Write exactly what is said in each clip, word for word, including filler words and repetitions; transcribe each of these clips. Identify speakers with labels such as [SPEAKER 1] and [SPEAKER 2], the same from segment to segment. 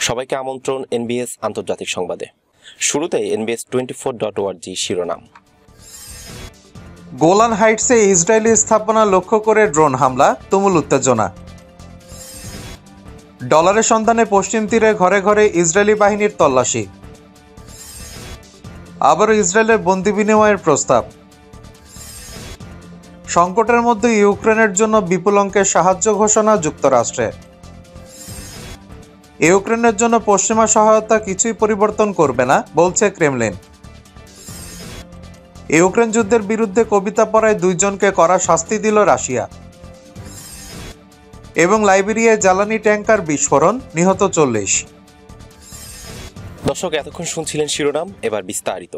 [SPEAKER 1] সবাইকে আমন্ত্রণ এনবিএস আন্তর্জাতিক সংবাদে। শুরুতেই NBS twenty four dot O R G শিরোনাম।
[SPEAKER 2] গোলান হাইটসে ইসরায়েলি স্থাপনা লক্ষ্য করে ড্রোন হামলা, তুমুল উত্তেজনা। ডলারের সন্ধানে পশ্চিম তীরে ঘরে ঘরে ইসরায়েলি বাহিনীর তল্লাশি। আবারও ইসরায়েলের বন্দি বিনিময়ের প্রস্তাব। সংকটের মধ্যে ইউক্রেনের জন্য বিপুল অঙ্কের সাহায্য ঘোষণা যুক্তরাষ্ট্রের। ইউক্রেনের জন্য পশ্চিমা সহায়তা কিছুই পরিবর্তন করবে না, বলছে ক্রেমলিন। ইউক্রেন যুদ্ধের বিরুদ্ধে কবিতা পড়ায় দুইজনকে কড়া শাস্তি দিল রাশিয়া। এবং লাইবেরিয়ায় জ্বালানি ট্যাঙ্কার বিস্ফোরণ, নিহত চল্লিশ।
[SPEAKER 1] দর্শক, এতক্ষণ শুনছিলেন শিরোনাম, এবার বিস্তারিত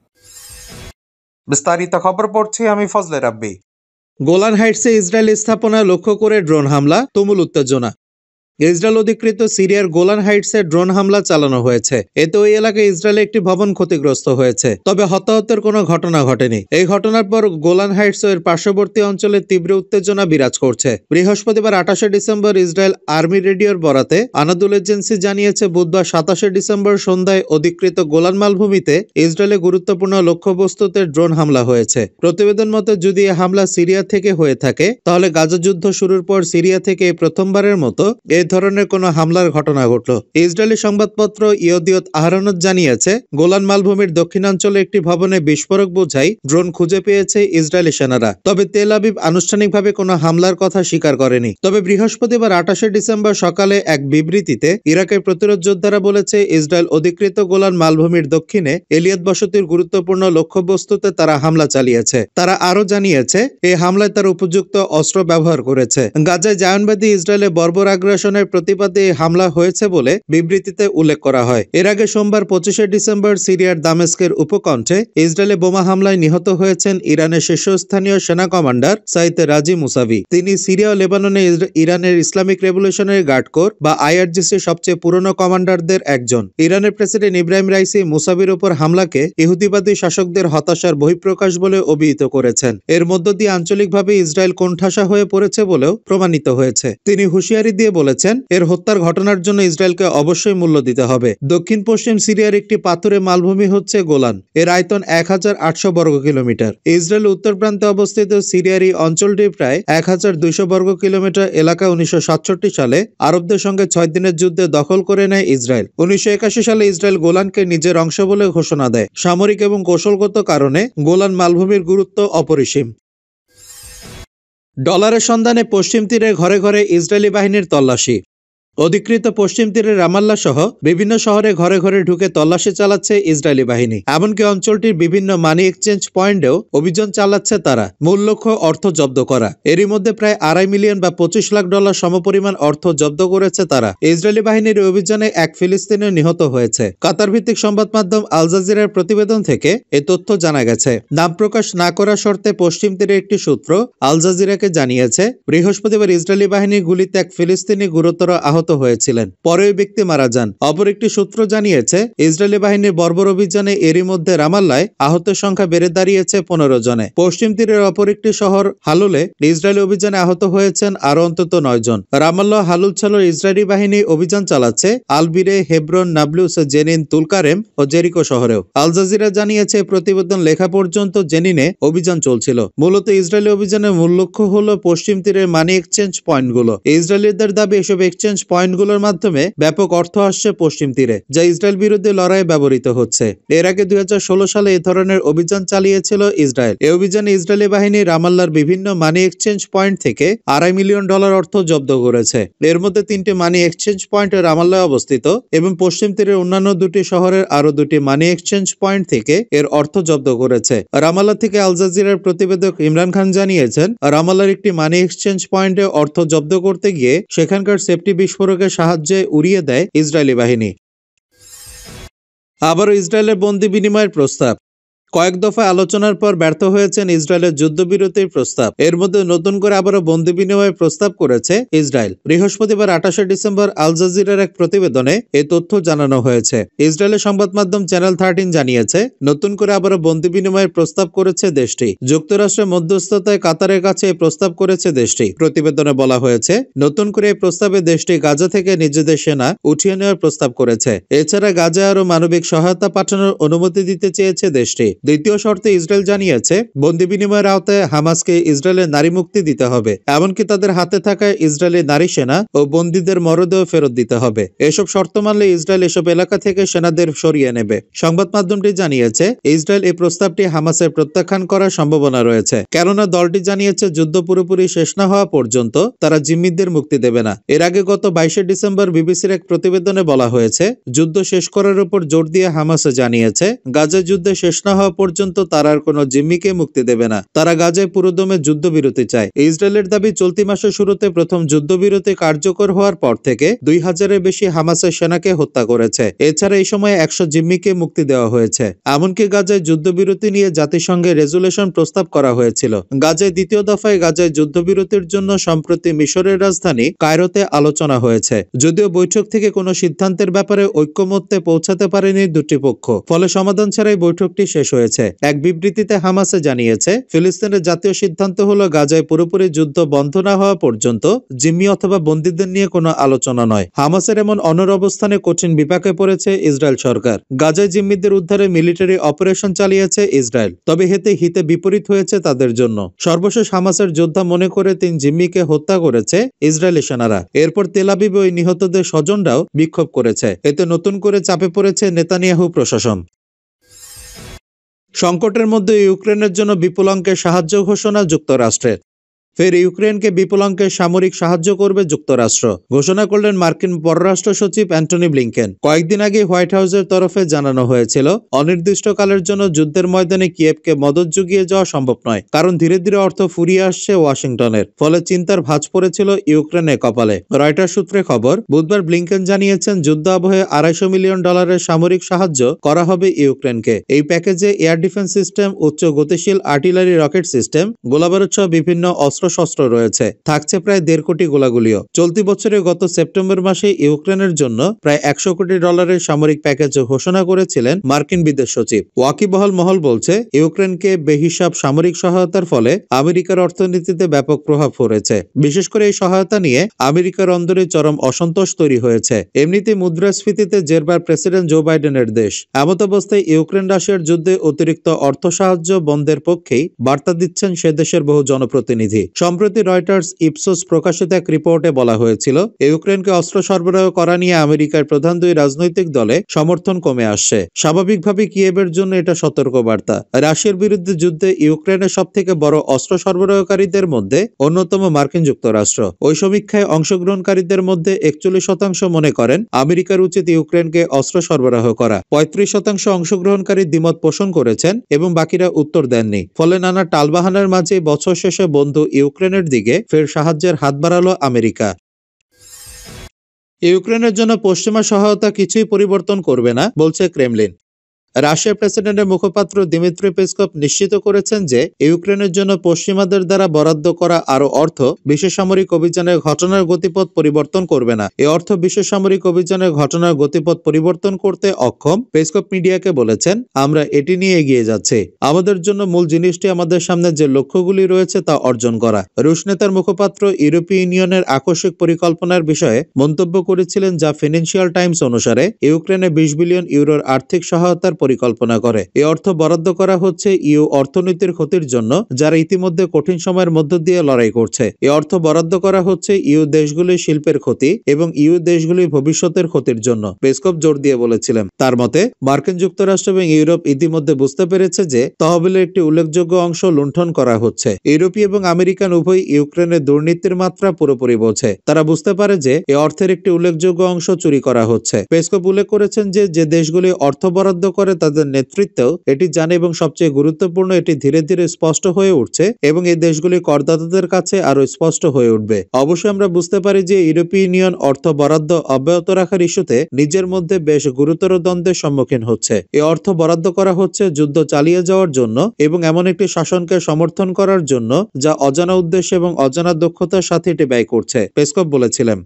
[SPEAKER 2] বিস্তারিত খবর পড়ছি আমি ফজলে রাব্বি।
[SPEAKER 3] গোলান হাইটসে ইসরায়েল স্থাপনা লক্ষ্য করে ড্রোন হামলা, তুমুল উত্তেজনা। ইসরায়েল অধিকৃত সিরিয়ার গোলান হাইটসে ড্রোন হামলা চালানো হয়েছে। এতে ওই এলাকায় ইসরায়েলে একটি ভবন ক্ষতিগ্রস্ত হয়েছে, তবে হতাহতের কোনো ঘটনা ঘটেনি। এই ঘটনার পর গোলান হাইটস ও এর পার্শ্ববর্তী অঞ্চলে তীব্র উত্তেজনা বিরাজ করছে। বৃহস্পতিবার আঠাশে ডিসেম্বর ইসরায়েল আর্মি রেডিওর বরাতে আনাদুল এজেন্সি জানিয়েছে, বুধবার সাতাশে ডিসেম্বর সন্ধ্যায় অধিকৃত গোলান মালভূমিতে ইসরায়েলে গুরুত্বপূর্ণ লক্ষ্যবস্তুতে ড্রোন হামলা হয়েছে। প্রতিবেদন মতে, যদি এই হামলা সিরিয়া থেকে হয়ে থাকে, তাহলে গাজা যুদ্ধ শুরুর পর সিরিয়া থেকে প্রথমবারের মতো এই ধরনের কোনো হামলার ঘটনা ঘটল। ইসরায়েলি সংবাদপত্র ইয়দিয়ত আহরনত জানিয়েছে, গোলান মালভূমির দক্ষিণাঞ্চলে একটি ভবনে বিস্ফোরক বোঝাই ড্রোন খুঁজে পেয়েছে ইসরায়েলি সেনারা। তবে তেল আবিব আনুষ্ঠানিকভাবে কোনো হামলার কথা স্বীকার করেনি। তবে বৃহস্পতিবার আঠাশে ডিসেম্বর সকালে এক বিবৃতিতে ইরাকের প্রতিরোধ যোদ্ধারা বলেছে, ইসরায়েল অধিকৃত গোলান মালভূমির দক্ষিণে এলিয়াত বসতির গুরুত্বপূর্ণ লক্ষ্যবস্তুতে তারা হামলা চালিয়েছে। তারা আরও জানিয়েছে, এই হামলায় তারা উপযুক্ত অস্ত্র ব্যবহার করেছে। গাজায় জায়নবাদী ইসরায়েলের বর্বর আগ্রাসনের প্রতিবাদে হামলা হয়েছে বলে বিবৃতিতে উল্লেখ করা হয়। এর আগে সোমবার পঁচিশে ডিসেম্বর সিরিয়ার দামেস্কের উপকণ্ঠে ইসরায়েলে বোমা হামলায় নিহত হয়েছেন ইরানের শীর্ষস্থানীয় সেনা কমান্ডার সাইদ রাজি মুসাভি। তিনি সিরিয়া ও লেবাননে ইরানের ইসলামিক রেভলিউশনারি গার্ড কোর বা আইআরজিসির সবচেয়ে পুরনো কমান্ডারদের একজন। ইরানের প্রেসিডেন্ট ইব্রাহিম রাইসি মুসাভির উপর হামলাকে ইহুদিবাদী শাসকদের হতাশার বহিঃপ্রকাশ বলে অভিহিত করেছেন। এর মধ্য দিয়ে আঞ্চলিকভাবে ইসরায়েল কোণঠাসা হয়ে পড়েছে বলেও প্রমাণিত হয়েছে। তিনি হুঁশিয়ারি দিয়ে বলেছেন, এর হত্যার ঘটনার জন্য ইসরায়েলকে অবশ্যই মূল্য দিতে হবে। দক্ষিণ পশ্চিম সিরিয়ার একটি পাথুরে মালভূমি হচ্ছে গোলান। এর আয়তন এক হাজার আটশো বর্গ কিলোমিটার। ইসরায়েল উত্তর প্রান্তে অবস্থিত সিরিয়ার এই অঞ্চলটি প্রায় এক হাজার দুইশো বর্গ কিলোমিটার এলাকা উনিশশো সাতষট্টি সালে আরবদের সঙ্গে ছয় দিনের যুদ্ধে দখল করে নেয় ইসরায়েল। উনিশশো একাশি সালে ইসরায়েল গোলানকে নিজের অংশ বলে ঘোষণা দেয়। সামরিক এবং কৌশলগত কারণে গোলান মালভূমির গুরুত্ব অপরিসীম। ডলারের সন্ধানে পশ্চিম তীরে ঘরে ঘরে ইসরায়েলি বাহিনীর তল্লাশি। অধিকৃত পশ্চিম তীরের রামাল্লা সহ বিভিন্ন শহরে ঘরে ঘরে ঢুকে তল্লাশি চালাচ্ছে ইসরায়েলি বাহিনী। এমনকি অঞ্চলটির বিভিন্ন মানি এক্সচেঞ্জ পয়েন্টেও অভিযান চালাচ্ছে তারা। মূল লক্ষ্য অর্থ জব্দ করা। এরই মধ্যে প্রায় আড়াই মিলিয়ন বা পঁচিশ লাখ ডলার সমপরিমাণ অর্থ জব্দ করেছে তারা। ইসরায়েলি বাহিনীর অভিযানে এক ফিলিস্তিনি নিহত হয়েছে। কাতার ভিত্তিক সংবাদ মাধ্যম আল জাজিরার প্রতিবেদন থেকে এ তথ্য জানা গেছে। নাম প্রকাশ না করার শর্তে পশ্চিম তীরে একটি সূত্র আল জাজিরাকে জানিয়েছে, বৃহস্পতিবার ইসরায়েলি বাহিনীর গুলিতে এক ফিলিস্তিনি গুরুতর আহত হয়েছিলেন। পরে ওই ব্যক্তি মারা যান। অপর একটি সূত্র জানিয়েছে, ইসরায়েলি বাহিনীর বর্বর অভিযানে এরই মধ্যে রামাল্লায় আহতের সংখ্যা বেড়ে দাঁড়িয়েছে পনেরো জনে। পশ্চিম তীরের অপর একটি শহর হালুলে ইসরায়েলি অভিযানে আহত হয়েছেন আরো অন্তত নয় জন। রামাল্লাহ হালুল ছাড়াও ইসরায়েলি বাহিনী অভিযান চালাচ্ছে Al Bireh, Hebron, Nablus, Jenin, Tulkarem ও জেরিকো শহরেও। আল জাজিরা জানিয়েছে, প্রতিবেদন লেখা পর্যন্ত জেনিনে অভিযান চলছিল। মূলত ইসরায়েলি অভিযানের মূল লক্ষ্য হল পশ্চিম তীরের মানি এক্সচেঞ্জ পয়েন্টগুলো। ইসরায়েলিদের দাবি, এসব এক্সচেঞ্জ পয়েন্টগুলোর মাধ্যমে ব্যাপক অর্থ আসছে পশ্চিম তীরে, যা ইসরায়েল বিরুদ্ধে লড়াইয়ে ব্যবহৃত হচ্ছে। এর আগে দুই হাজার ষোলো সালে এই ধরনের অভিযান চালিয়েছিল ইসরায়েল। এই অভিযানে ইসরায়েলি বাহিনী রামাল্লার বিভিন্ন মানি এক্সচেঞ্জ পয়েন্ট থেকে আড়াই মিলিয়ন ডলার অর্থ জব্দ করেছে। এর মধ্যে তিনটি মানি এক্সচেঞ্জ পয়েন্ট রামাল্লায় অবস্থিত এবং পশ্চিম তীরের অন্যান্য দুটি শহরের আরো দুটি মানি এক্সচেঞ্জ পয়েন্ট থেকে এর অর্থ জব্দ করেছে। রামাল্লা থেকে আল জাজিরার প্রতিবেদক ইমরান খান জানিয়েছেন, রামাল্লার একটি মানি এক্সচেঞ্জ পয়েন্টে অর্থ জব্দ করতে গিয়ে সেখানকার সেফটি বিস্ফোরকের সাহায্যে উড়িয়ে দেয় ইসরায়েলি বাহিনী। আবারও ইসরায়েলের বন্দি বিনিময়ের প্রস্তাব। কয়েক দফা আলোচনার পর ব্যর্থ হয়েছেন ইসরায়েলের যুদ্ধবিরতির প্রস্তাব। এর মধ্যে নতুন করে আবারও বন্দি বিনিময়ের প্রস্তাব করেছে ইসরায়েল। বৃহস্পতিবার আঠাশে ডিসেম্বর আল জাজিরার এক প্রতিবেদনে এই তথ্য জানানো হয়েছে। ইসরায়েলের সংবাদ মাধ্যম চ্যানেল থার্টিন জানিয়েছে, নতুন করে আবারও বন্দি বিনিময়ের প্রস্তাব করেছে দেশটি। যুক্তরাষ্ট্রের মধ্যস্থতায় কাতারের কাছে এই প্রস্তাব করেছে দেশটি। প্রতিবেদনে বলা হয়েছে, নতুন করে এই প্রস্তাবে দেশটি গাজা থেকে নিজেদের সেনা উঠিয়ে নেওয়ার প্রস্তাব করেছে। এছাড়া গাজায় আরও মানবিক সহায়তা পাঠানোর অনুমতি দিতে চেয়েছে দেশটি। দ্বিতীয় শর্তে ইসরায়েল জানিয়েছে, বন্দি বিনিময়ের আওতায় হামাসকে ইসরায়েলের নারী মুক্তি দিতে হবে, এমনকি তাদের হাতে থাকা ইসরায়েলি নারী সেনা ও বন্দীদের মরদেহ ফেরত দিতে হবে। এসব শর্ত মানলে ইসরায়েল এসব এলাকা থেকে সেনাদের সরিয়ে নেবে। সংবাদ মাধ্যমটি জানিয়েছে, ইসরায়েল এই প্রস্তাবটি হামাসের প্রত্যাখ্যান করার সম্ভাবনা রয়েছে, কেননা দলটি জানিয়েছে যুদ্ধ পুরোপুরি শেষ না হওয়া পর্যন্ত তারা জিম্মিদের মুক্তি দেবে না। এর আগে গত বাইশে ডিসেম্বর বিবিসির এক প্রতিবেদনে বলা হয়েছে, যুদ্ধ শেষ করার উপর জোর দিয়ে হামাসে জানিয়েছে, গাজা যুদ্ধে শেষ না হওয়া পর্যন্ত তারা আর কোনো জিম্মিকে মুক্তি দেবে না। তারা গাজায় পুরোদমে যুদ্ধবিরতি চায়। ইসরায়েলের দাবি, চলতি মাসের শুরুতে প্রথম যুদ্ধবিরতি কার্যকর হওয়ার পর থেকে দুই হাজারের বেশি হামাসের সেনাকে হত্যা করেছে। এছাড়া এই সময় একশো জিম্মিকে মুক্তি দেওয়া হয়েছে। এমনকি গাজায় যুদ্ধবিরতি নিয়ে জাতিসংঘে রেজুলেশন প্রস্তাব করা হয়েছিল। গাজায় দ্বিতীয় দফায় গাজায় যুদ্ধবিরতির জন্য সম্প্রতি মিশরের রাজধানী কায়রোতে আলোচনা হয়েছে। যদিও বৈঠক থেকে কোনো সিদ্ধান্তের ব্যাপারে ঐক্যমত্যে পৌঁছাতে পারেনি দুটি পক্ষ, ফলে সমাধান ছাড়াই বৈঠকটি শেষ হয়েছে। এক বিবৃতিতে হামাসে জানিয়েছে, ফিলিস্তিনের জাতীয় সিদ্ধান্ত হলো গাজায় পুরোপুরি যুদ্ধ বন্ধ না হওয়া পর্যন্ত জিম্মি অথবা বন্দীদের নিয়ে কোনো আলোচনা নয়। হামাসের এমন অনর অবস্থানে কঠিন বিপাকে পড়েছে ইসরায়েল সরকার। গাজায় জিম্মিদের উদ্ধারে মিলিটারি অপারেশন চালিয়েছে ইসরায়েল, তবে হেতে হিতে বিপরীত হয়েছে তাদের জন্য। সর্বশেষ হামাসের যোদ্ধা মনে করে তিন জিম্মিকে হত্যা করেছে ইসরায়েলি সেনারা। এরপর তেল আবিবে ওই নিহতদের স্বজনরাও বিক্ষোভ করেছে। এতে নতুন করে চাপে পড়েছে নেতানিয়াহু প্রশাসন। সংকটের মধ্যে ইউক্রেনের জন্য বিপুল অঙ্কের সাহায্য ঘোষণা যুক্তরাষ্ট্রের। ফের ইউক্রেনকে বিপুল অঙ্কের সামরিক সাহায্য করবে যুক্তরাষ্ট্র, ঘোষণা করলেন মার্কিন পররাষ্ট্র সচিব অ্যান্টনি ব্লিংকেন। কয়েকদিন আগে হোয়াইট হাউসের তরফে জানানো হয়েছিল, অনির্দিষ্টকালের জন্য যুদ্ধের ময়দানে কিয়েভকে মদত জুগিয়ে যাওয়া সম্ভব নয়, কারণ ধীরে ধীরে অর্থ ফুরিয়ে আসছে ওয়াশিংটনের। ফলে চিন্তার ভাঁজ পড়েছিল ইউক্রেনের কপালে। রয়টার সূত্রে খবর, বুধবার ব্লিংকেন জানিয়েছেন, যুদ্ধ আবহে আড়াইশো মিলিয়ন ডলারের সামরিক সাহায্য করা হবে ইউক্রেনকে। এই প্যাকেজে এয়ার ডিফেন্স সিস্টেম, উচ্চ গতিশীল আর্টিলারি রকেট সিস্টেম, গোলাবারুদ সহ বিভিন্ন অস্ত্র শস্ত্র রয়েছে। থাকছে প্রায় দেড় কোটি গোলাগুলিও। চলতি বছরের গত সেপ্টেম্বর মাসে ইউক্রেনের জন্য প্রায় একশো কোটি ডলারের সামরিক প্যাকেজ ঘোষণা করেছিলেন মার্কিন বিদেশ সচিব। ওয়াকিবহাল মহল বলছে, ইউক্রেনকে বেহিসাব সামরিক সহায়তার ফলে আমেরিকার অর্থনীতিতে ব্যাপক প্রভাব পড়েছে। বিশেষ করে এই সহায়তা নিয়ে আমেরিকার অন্দরে চরম অসন্তোষ তৈরি হয়েছে। এমনিতে মুদ্রাস্ফীতিতে জেরবার প্রেসিডেন্ট জো বাইডেনের দেশ। এমত অবস্থায় ইউক্রেন রাশিয়ার যুদ্ধে অতিরিক্ত অর্থ সাহায্য বন্ধের পক্ষেই বার্তা দিচ্ছেন সে দেশের বহু জনপ্রতিনিধি। সম্প্রতি রয়টার্স ইপসোস প্রকাশিত এক রিপোর্টে বলা হয়েছিল, ইউক্রেনকে অস্ত্র সরবরাহ করা নিয়ে আমেরিকার প্রধান দুই রাজনৈতিক দলে সমর্থন কমে আসছে। স্বাভাবিকভাবে কিয়েভের জন্য এটা সতর্কবার্তা। রাশিয়ার বিরুদ্ধে যুদ্ধে ইউক্রেনের সব থেকে বড় অস্ত্র সরবরাহকারীদের মধ্যে অন্যতম মার্কিন যুক্তরাষ্ট্র। ওই সমীক্ষায় অংশগ্রহণকারীদের মধ্যে একচল্লিশ শতাংশ মনে করেন আমেরিকার উচিত ইউক্রেনকে অস্ত্র সরবরাহ করা। পঁয়ত্রিশ শতাংশ অংশগ্রহণকারী দ্বিমত পোষণ করেছেন এবং বাকিরা উত্তর দেননি। ফলে নানা টালবাহানার মাঝে বছর শেষে বন্ধু ইউক্রেনের দিকে ফের সাহায্যের হাত বাড়ালো আমেরিকা। ইউক্রেনের জন্য পশ্চিমা সহায়তা কিছুই পরিবর্তন করবে না, বলছে ক্রেমলিন। রাশিয়ার প্রেসিডেন্টের মুখপাত্র দিমিত্রি পেসকভ নিশ্চিত করেছেন যে ইউক্রেনের জন্য পশ্চিমাদের দ্বারা বরাদ্দ করা আরও অর্থ বিশেষ সামরিক অভিযানের ঘটনার গতিপথ পরিবর্তন করবে না। এই অর্থ বিশেষ সামরিক অভিযানের ঘটনার গতিপথ পরিবর্তন করতে অক্ষম। পেসকভ মিডিয়াকে বলেছেন, আমরা এটি নিয়ে এগিয়ে যাচ্ছি। আমাদের জন্য মূল জিনিসটি আমাদের সামনে যে লক্ষ্যগুলি রয়েছে তা অর্জন করা। রুশ নেতার মুখপাত্র ইউরোপীয় ইউনিয়নের আকস্মিক পরিকল্পনার বিষয়ে মন্তব্য করেছিলেন, যা ফিনান্সিয়াল টাইমস অনুসারে ইউক্রেনে বিশ বিলিয়ন ইউরোর আর্থিক সহায়তার পরিকল্পনা করে। এই অর্থ বরাদ্দ করা হচ্ছে ইউ অর্থনীতির ক্ষতির জন্য, যারা ইতিমধ্যে কঠিন সময়ের মধ্য দিয়ে লড়াই করছে। এই অর্থ বরাদ্দ করা হচ্ছে ইউ দেশগুলির শিল্পের ক্ষতি এবং ইউ দেশগুলির ভবিষ্যতের ক্ষতির জন্য, পেসকভ জোর দিয়ে বলেছিলেন। তার মতে, মার্কিন যুক্তরাষ্ট্র এবং ইউরোপ ইতিমধ্যে বুঝতে পেরেছে যে তহবিলের একটি উল্লেখযোগ্য অংশ লুণ্ঠন করা হচ্ছে। ইউরোপীয় এবং আমেরিকান উভয় ইউক্রেনের দুর্নীতির মাত্রা পুরোপুরি বোঝে। তারা বুঝতে পারে যে এই অর্থের একটি উল্লেখযোগ্য অংশ চুরি করা হচ্ছে। পেসকভ উল্লেখ করেছেন যে যে দেশগুলি অর্থ বরাদ্দ করে করে তাদের নেতৃত্বেও এটি জানে এবং সবচেয়ে গুরুত্বপূর্ণ এটি ধীরে ধীরে স্পষ্ট হয়ে উঠছে এবং এই দেশগুলি করদাতাদের কাছে আরো স্পষ্ট হয়ে উঠবে। অবশ্যই আমরা বুঝতে পারি যে ইউরোপীয় ইউনিয়ন অর্থ বরাদ্দ অব্যাহত রাখার ইস্যুতে নিজের মধ্যে বেশ গুরুতর দ্বন্দ্বের সম্মুখীন হচ্ছে। এই অর্থ বরাদ্দ করা হচ্ছে যুদ্ধ চালিয়ে যাওয়ার জন্য এবং এমন একটি শাসনকে সমর্থন করার জন্য যা অজানা উদ্দেশ্য এবং অজানা দক্ষতার সাথে এটি ব্যয় করছে, পেসকভ বলেছিলেন।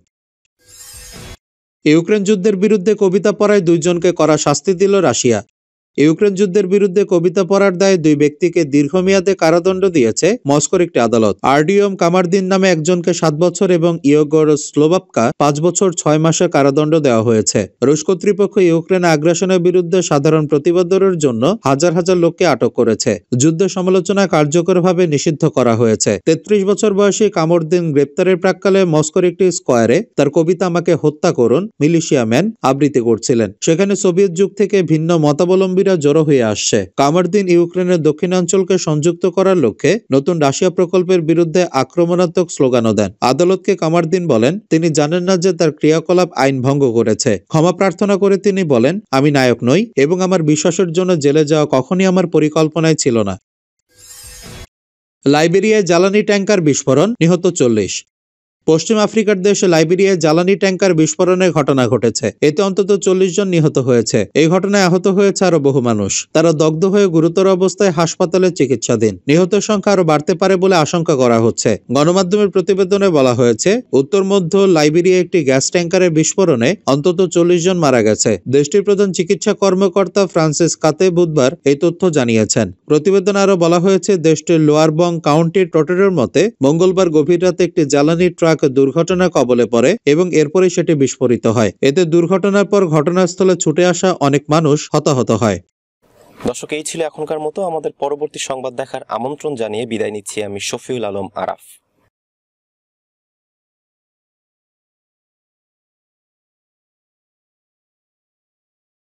[SPEAKER 3] ইউক্রেন যুদ্ধের বিরুদ্ধে কবিতা পড়ায় দুইজনকে কড়া শাস্তি দিল রাশিয়া। ইউক্রেন যুদ্ধের বিরুদ্ধে কবিতা পড়ার দায়ে দুই ব্যক্তিকে দীর্ঘমেয়াদে কারাদণ্ড দিয়েছে মস্কোর একটি আদালত। আরডিওম কামারদিন নামে একজনকে সাত বছর এবং ইয়োগর স্লোভাপকা পাঁচ বছর ছয় মাসের কারাদণ্ড দেওয়া হয়েছে। রুশ কর্তৃপক্ষ ইউক্রেন আগ্রাসনের বিরুদ্ধে সাধারণ প্রতিবাদের জন্য হাজার হাজার লোককে আটক করেছে। যুদ্ধ সমালোচনা কার্যকরভাবে নিষিদ্ধ করা হয়েছে। তেত্রিশ বছর বয়সী কামরদিন গ্রেপ্তারের প্রাক্কালে মস্কোর একটি স্কোয়ারে তার কবিতা আমাকে হত্যা করুন মিলিশিয়া ম্যান আবৃত্তি করছিলেন। সেখানে সোভিয়েত যুগ থেকে ভিন্ন মতাবলম্বী জড়ো হয়ে আসছে। কামারদিন ইউক্রেনের দক্ষিণাঞ্চলকে সংযুক্ত করার লক্ষ্যে নতুন রাশিয়া প্রকল্পের বিরুদ্ধে আক্রমণাত্মক স্লোগানও দেন। আদালতকে কামারদিন বলেন তিনি জানেন না যে তার ক্রিয়াকলাপ আইন ভঙ্গ করেছে। ক্ষমা প্রার্থনা করে তিনি বলেন আমি নায়ক নই এবং আমার বিশ্বাসের জন্য জেলে যাওয়া কখনই আমার পরিকল্পনায় ছিল না। লাইবেরিয়ায় জ্বালানি ট্যাঙ্কার বিস্ফোরণ, নিহত চল্লিশ। পশ্চিম আফ্রিকার দেশে লাইবেরিয়ায় জ্বালানি ট্যাঙ্কার বিস্ফোরণের ঘটনা ঘটেছে। এতে অন্তত চল্লিশ জন নিহত হয়েছে। এই ঘটনায় আহত হয়েছে আরো বহু মানুষ। তারা দগ্ধ হয়ে গুরুতর অবস্থায় হাসপাতালে চিকিৎসাধীন। নিহতের সংখ্যা আরো বাড়তে পারে বলে আশঙ্কা করা হচ্ছে। গণমাধ্যমের প্রতিবেদনে বলা হয়েছে উত্তর মধ্য লাইবেরিয়া একটি গ্যাস ট্যাঙ্কারের বিস্ফোরণে অন্তত চল্লিশ জন মারা গেছে। দেশটির প্রধান চিকিৎসা কর্মকর্তা ফ্রান্সিস কাতে বুধবার এই তথ্য জানিয়েছেন। প্রতিবেদনে আরো বলা হয়েছে দেশটির লোয়ারবং কাউন্টির টোটেরের মতে মঙ্গলবার গভীর রাতে একটি জ্বালানি ট্রাক দুর্ঘটনার কবলে পড়ে এবং এরপরে সেটি বিস্ফোরিত হয়। এতে দুর্ঘটনার পর ঘটনাস্থলে ছুটে আসা অনেক মানুষ হতাহত হয়।
[SPEAKER 1] দর্শক, এই ছিল এখনকার মতো। আমাদের পরবর্তী সংবাদ দেখার আমন্ত্রণ জানিয়ে বিদায় নিচ্ছি আমি শফিউল আলম আরাফ।